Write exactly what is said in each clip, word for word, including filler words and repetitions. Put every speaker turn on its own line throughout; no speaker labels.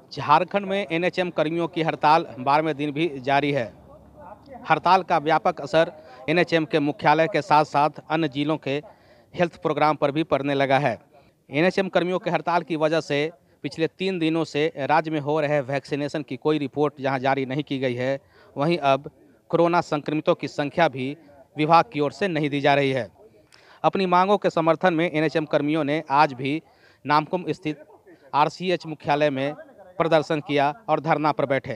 झारखंड में एनएचएम कर्मियों की हड़ताल बारहवें दिन भी जारी है। हड़ताल का व्यापक असर एनएचएम के मुख्यालय के साथ साथ अन्य जिलों के हेल्थ प्रोग्राम पर भी पड़ने लगा है। एनएचएम कर्मियों के हड़ताल की वजह से पिछले तीन दिनों से राज्य में हो रहे वैक्सीनेशन की कोई रिपोर्ट जहां जारी नहीं की गई है, वहीं अब कोरोना संक्रमितों की संख्या भी विभाग की ओर से नहीं दी जा रही है। अपनी मांगों के समर्थन में एनएचएम कर्मियों ने आज भी नामकुम स्थित आरसीएच मुख्यालय में प्रदर्शन किया और धरना पर बैठे।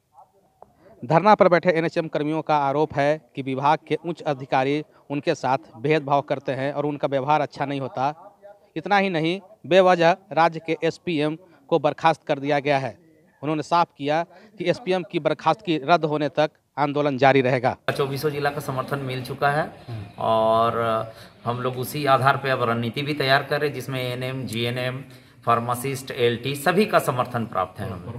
धरना पर बैठे एनएचएम कर्मियों का आरोप है कि विभाग के उच्च अधिकारी उनके साथ भेदभाव करते हैं और उनका व्यवहार अच्छा नहीं होता। इतना ही नहीं, बेवजह राज्य के एसपीएम को बर्खास्त कर दिया गया है। उन्होंने साफ किया कि एसपीएम की बर्खास्तगी रद्द होने तक आंदोलन जारी रहेगा।
चौबीसों जिला का समर्थन मिल चुका है और हम लोग उसी आधार पर अब रणनीति भी तैयार कर रहे हैं, जिसमें एएनएम, जीएनएम, फार्मासिस्ट, एलटी सभी का समर्थन प्राप्त है हम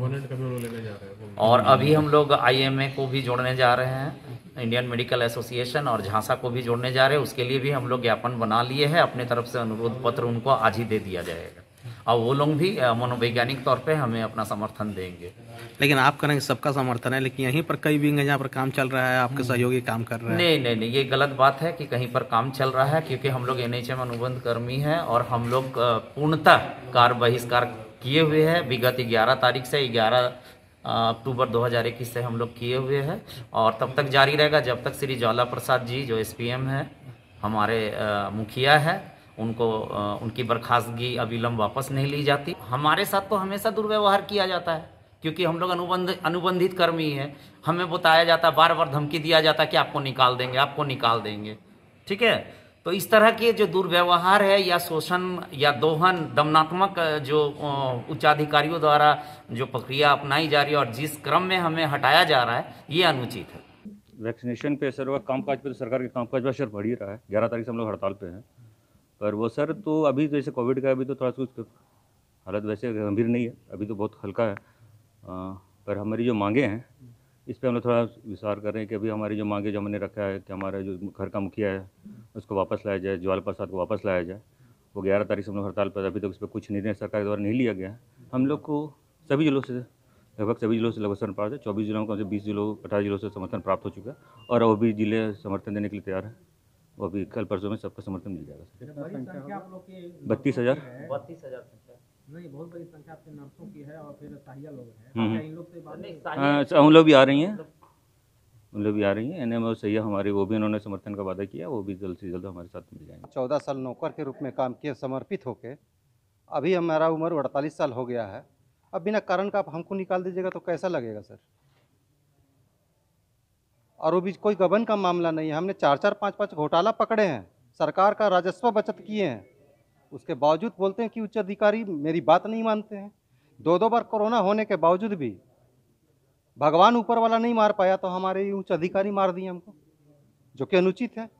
लोग। और अभी हम लोग आईएमए को भी जोड़ने जा रहे हैं, इंडियन मेडिकल एसोसिएशन, और झांसा को भी जोड़ने जा रहे हैं। उसके लिए भी हम लोग ज्ञापन बना लिए हैं, अपने तरफ से अनुरोध पत्र उनको आज ही दे दिया जाएगा और वो लोग भी मनोवैज्ञानिक तौर पे हमें अपना समर्थन देंगे।
लेकिन आप करेंगे सबका समर्थन है, लेकिन यहीं पर कई विंग है जहाँ पर काम चल रहा है, आपके सहयोगी काम कर रहे हैं।
नहीं नहीं नहीं, ये गलत बात है कि कहीं पर काम चल रहा है, क्योंकि हम लोग एनएचएम अनुबंध कर्मी हैं और हम लोग पूर्णतः कार्य बहिष्कार किए हुए हैं। विगत ग्यारह तारीख से ग्यारह अक्टूबर दो हज़ार इक्कीस से हम लोग किए हुए हैं और तब तक जारी रहेगा जब तक श्री ज्वाला प्रसाद जी जो एसपीएम है, हमारे मुखिया है, उनको उनकी बर्खास्तगी अविलंब वापस नहीं ली जाती। हमारे साथ तो हमेशा दुर्व्यवहार किया जाता है, क्योंकि हम लोग अनुबंध अनुबंधित कर्मी हैं। हमें बताया जाता है, बार बार धमकी दिया जाता है कि आपको निकाल देंगे, आपको निकाल देंगे। ठीक है, तो इस तरह के जो दुर्व्यवहार है या शोषण या दोहन, दमनात्मक जो उच्चाधिकारियों द्वारा जो प्रक्रिया अपनाई जा रही है और जिस क्रम में हमें हटाया जा रहा है, ये अनुचित है।
वैक्सीनेशन पे असर होगा, कामकाज पे तो सरकार के कामकाज पर असर पड़ ही रहा है। ग्यारह तारीख से हम लोग हड़ताल पे हैं, पर वो सर तो अभी जैसे कोविड का अभी तो थोड़ा कुछ हालत वैसे गंभीर नहीं है, अभी तो बहुत हल्का है। आ, पर हमारी जो मांगे हैं इस पे हम लोग थोड़ा विचार कर रहे हैं कि अभी हमारी जो मांगे जो हमने रखा है कि हमारा जो घर का मुखिया है उसको वापस लाया जाए, ज्वाला प्रसाद को वापस लाया जाए। वो ग्यारह तारीख से हम लोग हड़ताल पर, अभी तक उस पर कुछ निर्णय सरकार द्वारा नहीं लिया गया है। हम लोग को सभी जिलों से, लगभग सभी जिलों से लगभग समर्थन प्राप्त है। चौबीस जिलों में बीस जिलों अठारह जिलों से समर्थन प्राप्त हो चुका है और वो भी जिले समर्थन देने के लिए तैयार है। वो अभी कल परसों में सबका समर्थन मिल जाएगा। बत्तीस हज़ार
बत्तीस हजार
नहीं, बहुत बड़ी संख्या आपके नर्सों की है और फिर सहायिया लोग हैं। इन लोग से
बात हम लोग भी आ रही हैं, उन लोग भी आ रही हैं। एनएम और सैया हमारे, वो भी उन्होंने समर्थन का वादा किया, वो भी जल्द से जल्द हमारे साथ मिल जाएंगे।
चौदह साल नौकर के रूप में काम किए, समर्पित होके अभी हमारा उम्र अड़तालीस साल हो गया है। अब बिना कारण का आप हमको निकाल दीजिएगा तो कैसा लगेगा सर? और वो भी कोई गबन का मामला नहीं है। हमने चार चार पाँच पाँच घोटाला पकड़े हैं, सरकार का राजस्व बचत किए हैं, उसके बावजूद बोलते हैं कि उच्च अधिकारी मेरी बात नहीं मानते हैं। दो दो बार कोरोना होने के बावजूद भी भगवान ऊपर वाला नहीं मार पाया तो हमारे उच्च अधिकारी मार दिए हमको, जो कि अनुचित है।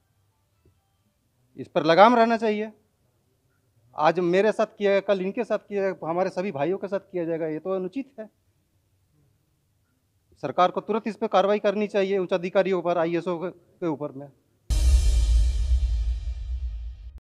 इस पर लगाम रहना चाहिए। आज मेरे साथ किया है, कल इनके साथ किया है, हमारे सभी भाइयों के साथ किया जाएगा, ये तो अनुचित है। सरकार को तुरंत इस पर कार्रवाई करनी चाहिए, उच्च अधिकारियों पर, आईएसओ के ऊपर में।